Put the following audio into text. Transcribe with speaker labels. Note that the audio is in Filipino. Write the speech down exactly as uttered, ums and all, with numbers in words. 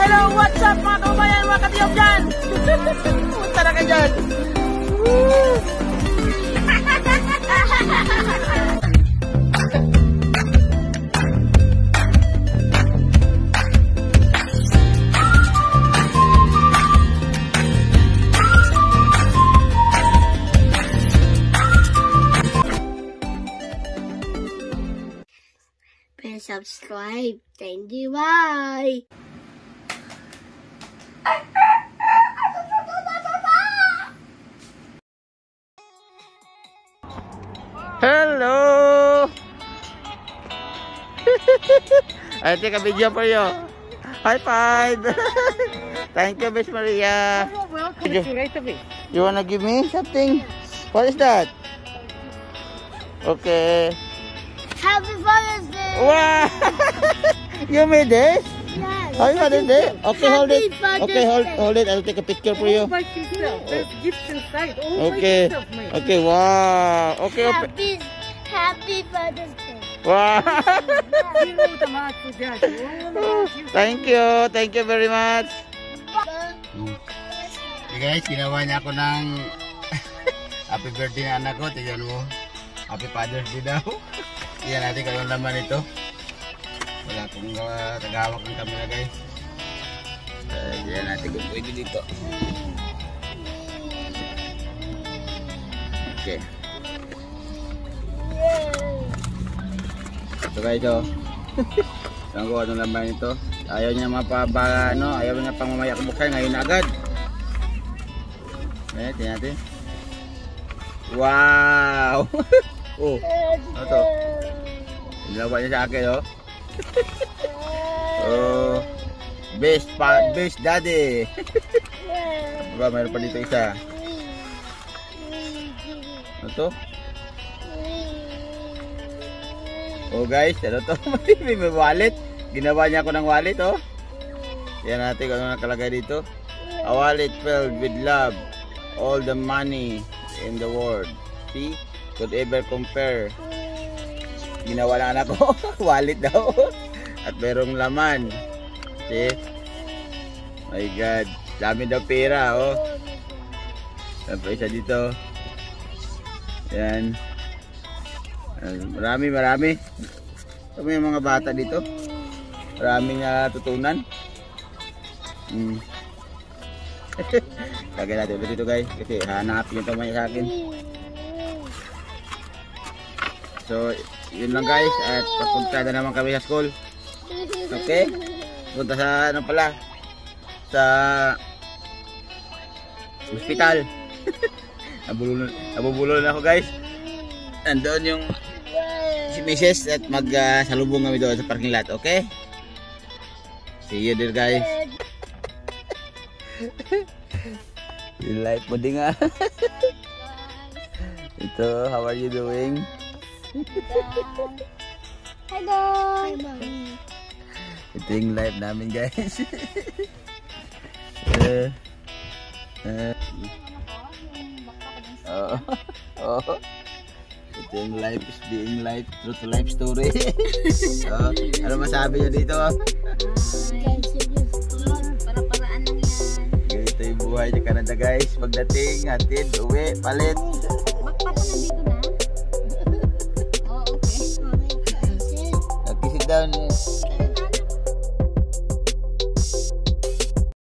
Speaker 1: hello, what's up mga kabayan, mga katiyok dyan? Punta na ka dyan.
Speaker 2: Press subscribe. Thank you. Bye.
Speaker 3: Hello. I take a video for you. High five. Thank you, Miss Maria.
Speaker 1: You're welcome to right away.
Speaker 3: You wanna give me something? What is that? Okay.
Speaker 2: Happy Father's Day.
Speaker 3: Wow! You made this?
Speaker 2: Yes.
Speaker 3: Happy Father's Day? Okay, hold it.
Speaker 2: Happy Father's
Speaker 3: Okay, hold,
Speaker 2: Day.
Speaker 3: hold it. I'll take a picture for you.
Speaker 1: All by himself. There's gifts inside. All
Speaker 3: Okay.
Speaker 1: by himself, mate.
Speaker 3: Okay, wow. Okay, open.
Speaker 2: Happy, happy Father's Day.
Speaker 3: Wow.
Speaker 1: You know the math for that. All about you.
Speaker 3: Thank you. Thank you very much. Hey guys, ginawa niya ako ng happy birthday na anak ko. Tignan mo. Happy Father's Day daw. Iyan natin kayong laman ito. Wala akong uh, tagahawak ng camera guys. Uh, iyan natin kung pwede dito. Okay. Ito guys oh. Saan ko anong laman ito. Ayaw niya mapaba, ano, ayaw niya pang mamaya buksan ngayon na agad. Eh, tingnan natin. Wow! Oh, ano to? Ginawa niya sa akin, oh. Oh, best pa, best daddy. Diba, mayroon pa dito isa. Ano to? Oh guys, ano to? May wallet. Ginawa niya ako ng wallet, oh. Yan natin kung ano nakalagay dito. A wallet filled with love. All the money in the world. See? Could ever compare. Ginawa lang anak ko. Wallet daw. At merong laman. See? My God. Dami daw pera, oh. Tapos isa dito. Yan. Marami, marami. Ito may mga bata dito. Maraming natutunan. Hmm. Lagay natin ulit dito guys. Kasi hanapin yung pamay sa akin. So, yun lang guys. At papunta na naman kami sa school. Okay? Punta sa ano pala. Sa hospital. Nabulol, nabubulol na ako guys. Nandoon yung si Missus at magsalubong uh, kami doon sa parking lot. Okay? See you there guys. Yung life mo din nga. Ito, how are you doing?
Speaker 2: Hello.
Speaker 3: Ito yung live namin guys. uh, uh, oh, oh. Ito yung life is being life, true to life story. Oh, ano masabi nyo dito?
Speaker 2: Para-paraan lang yan.
Speaker 3: Ganito yung buhay sa Canada guys. Pagdating, hatid, uwi, palit.
Speaker 2: Bakpapa nandito na? Oh, okay.
Speaker 3: Nag-sit down.